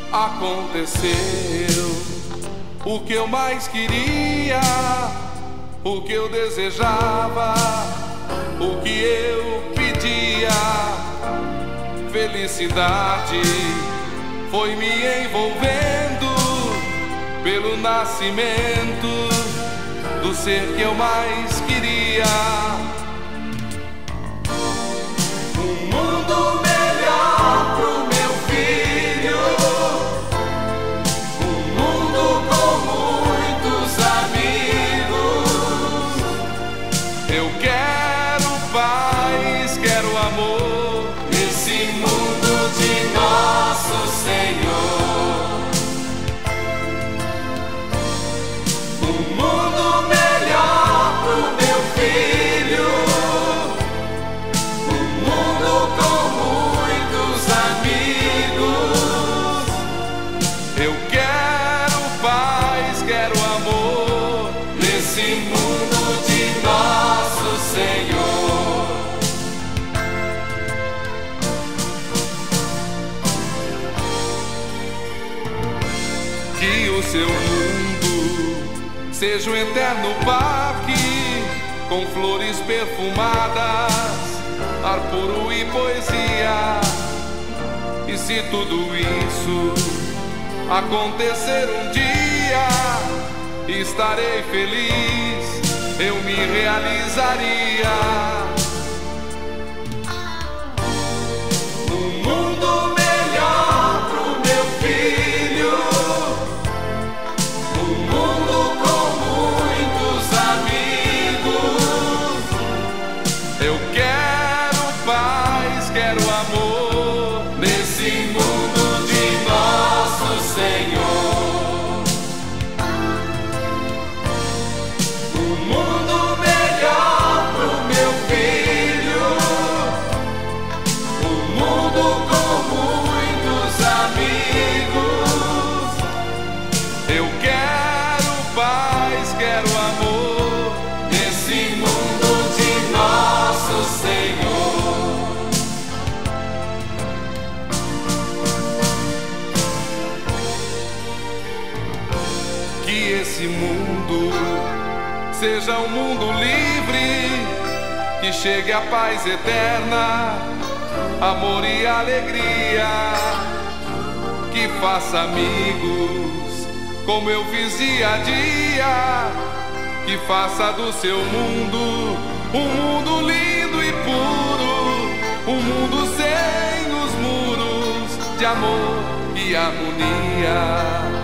Aconteceu o que eu mais queria, o que eu desejava, o que eu pedia. Felicidade foi me envolvendo pelo nascimento do ser que eu mais queria. Um mundo melhor pro meu filho, um mundo com muitos amigos. Eu quero paz, quero amor nesse mundo de nosso Senhor. Um mundo melhor pro meu filho, um mundo com muitos amigos. Eu quero paz, quero amor nesse mundo de nosso Senhor. Que o seu mundo seja um eterno parque com flores perfumadas, ar puro e poesia. E se tudo isso acontecer um dia, estarei feliz, eu me realizaria. Um mundo melhor pro meu filho, um mundo com muitos amigos. Eu quero paz, quero amor nesse mundo de nosso Senhor. Um mundo melhor pro meu filho, um mundo com muitos amigos. Eu quero paz, quero amor nesse mundo de nosso Senhor. Que esse mundo seja um mundo livre, que chegue a paz eterna, amor e alegria. Que faça amigos como eu fiz dia a dia, que faça do seu mundo um mundo lindo e puro, um mundo sem os muros de amor e harmonia.